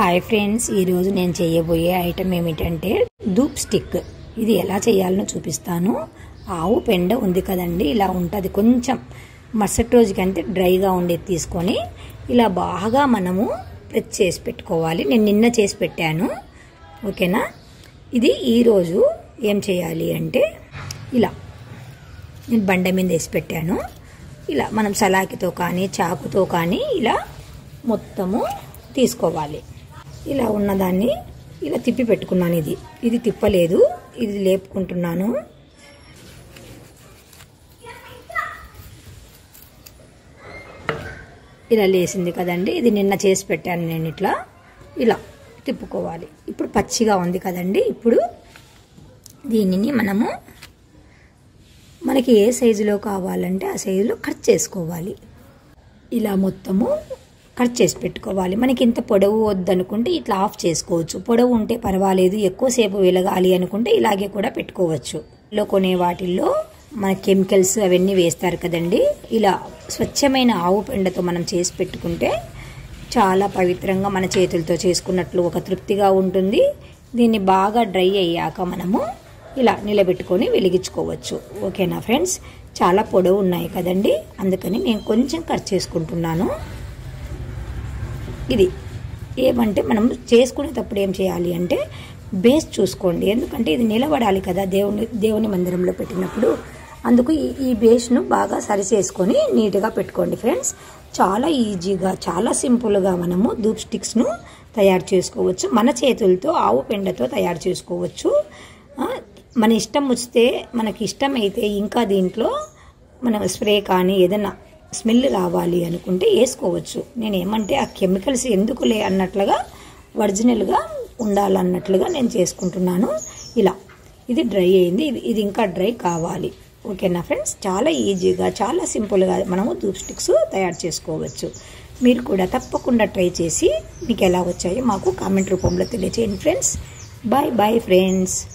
Hi friends, ఈరోజు నేను చేయబోయే ఐటమ్ ఏమిటంటే ధూప్ స్టిక్. ఇది ఎలా చేయాలో చూపిస్తాను. ఆవు పెండ ఉంది కదండి, ఇలా ఉంటుంది. కొంచెం మరుసటి రోజుకంటే డ్రైగా ఉండేది తీసుకొని ఇలా బాగా మనము ప్రెస్ చేసి పెట్టుకోవాలి. నేను నిన్న చేసి పెట్టాను, ఓకేనా. ఇది ఈరోజు ఏం చేయాలి అంటే ఇలా నేను బండ మీద వేసి పెట్టాను. ఇలా మనం సలాకితో కానీ చాకుతో కానీ ఇలా మొత్తము తీసుకోవాలి. ఇలా ఉన్నదాన్ని ఇలా తిప్పి పెట్టుకున్నాను. ఇది తిప్పలేదు, ఇది లేపుకుంటున్నాను. ఇలా లేసింది కదండి, ఇది నిన్న చేసి పెట్టాను నేను. ఇలా తిప్పుకోవాలి. ఇప్పుడు పచ్చిగా ఉంది కదండి, ఇప్పుడు దీనిని మనకి ఏ సైజులో కావాలంటే ఆ సైజులో కట్ చేసుకోవాలి. ఇలా మొత్తము కట్ చేసి పెట్టుకోవాలి. మనకి ఇంత పొడవు వద్దనుకుంటే ఇట్లా ఆఫ్ చేసుకోవచ్చు. పొడవు ఉంటే పర్వాలేదు, ఎక్కువసేపు వెలగాలి అనుకుంటే ఇలాగే కూడా పెట్టుకోవచ్చు. ఇలా కొనే వాటిల్లో మన కెమికల్స్ అవన్నీ వేస్తారు కదండి. ఇలా స్వచ్ఛమైన ఆవు పెండతో మనం చేసి పెట్టుకుంటే చాలా పవిత్రంగా మన చేతులతో చేసుకున్నట్లు ఒక తృప్తిగా ఉంటుంది. దీన్ని బాగా డ్రై అయ్యాక మనము ఇలా నిలబెట్టుకొని వెలిగించుకోవచ్చు, ఓకేనా ఫ్రెండ్స్. చాలా పొడవు ఉన్నాయి కదండి, అందుకని నేను కొంచెం కట్ చేసుకుంటున్నాను. ఇది ఏమంటే మనం చేసుకునేటప్పుడు ఏం చేయాలి అంటే బేస్ చూసుకోండి, ఎందుకంటే ఇది నిలబడాలి కదా దేవుని మందిరంలో పెట్టినప్పుడు. అందుకు ఈ బేస్ను బాగా సరి చేసుకొని నీట్గా పెట్టుకోండి ఫ్రెండ్స్. చాలా ఈజీగా, చాలా సింపుల్గా మనము ధూప్ స్టిక్స్ను తయారు చేసుకోవచ్చు. మన చేతులతో ఆవు పెండతో తయారు చేసుకోవచ్చు. మన ఇష్టం వస్తే, మనకి ఇష్టమైతే ఇంకా దీంట్లో మనం స్ప్రే కానీ ఏదైనా స్మెల్ రావాలి అనుకుంటే వేసుకోవచ్చు. నేనేమంటే ఆ కెమికల్స్ ఎందుకులే అన్నట్లుగా ఒరిజినల్గా ఉండాలన్నట్లుగా నేను చేసుకుంటున్నాను. ఇలా ఇది డ్రై అయింది, ఇది ఇంకా డ్రై కావాలి, ఓకేనా ఫ్రెండ్స్. చాలా ఈజీగా, చాలా సింపుల్గా మనము ధూప్ స్టిక్స్ తయారు చేసుకోవచ్చు. మీరు కూడా తప్పకుండా ట్రై చేసి మీకు ఎలా వచ్చాయో మాకు కామెంట్ రూపంలో తెలియజేయండి ఫ్రెండ్స్. Bye bye friends.